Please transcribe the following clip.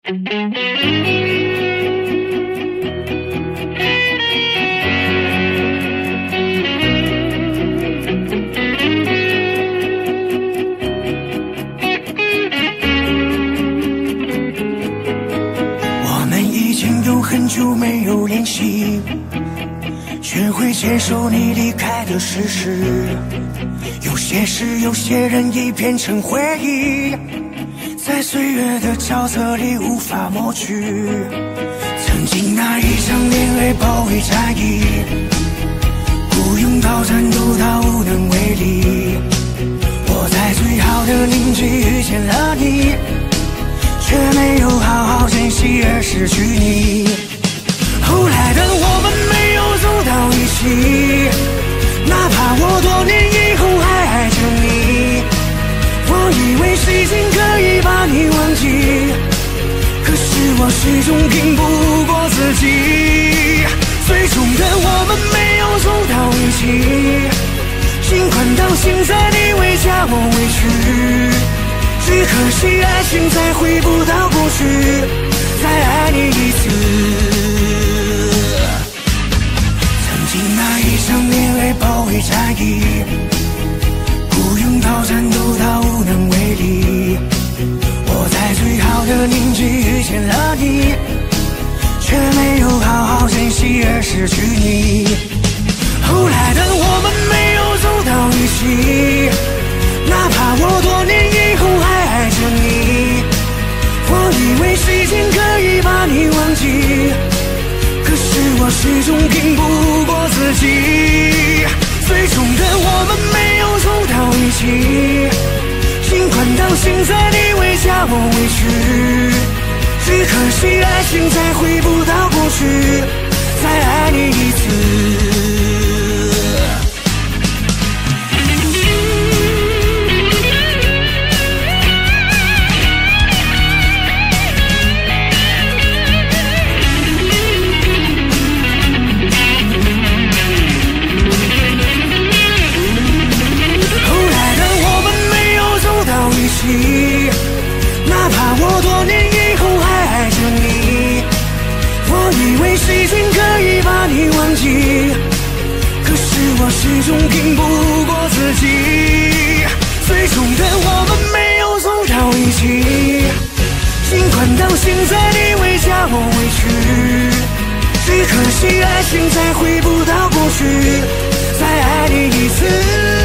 我们已经有很久没有联系，学会接受你离开的事实。有些事，有些人已变成回忆，在岁月的角色里无法抹去。曾经那一场恋爱包围战役，不用到战斗到无能为力。我在最好的年纪遇见了你，却没有好好珍惜而失去你。后来的我们没有走到一起，哪怕我多年以后还爱着你。我以为时间可以把你忘记，可是我始终拼不过自己。最终的我们没有走到一起，尽管到现在你会叫我委屈，只可惜爱情再回不到过去，再爱你一次。曾经那一场恋爱包围战役，不用到战斗到无能为力。我在最好的年纪遇见了你，却没有好好珍惜而失去你。后来的我们没有走到一起，哪怕我多年以后还爱着你。我以为时间可以把你忘记，可是我始终拼不过自己。最终的我们没有走到一起，尽管到现在你会叫我委屈，只可惜爱情再回不到过去，再爱你一次。哪怕我多年以后还爱着你。我以为时间可以把你忘记，可是我始终拼不过自己。最终的我们没有走到一起，尽管到现在你会叫我委屈，只可惜爱情再回不到过去，再爱你一次。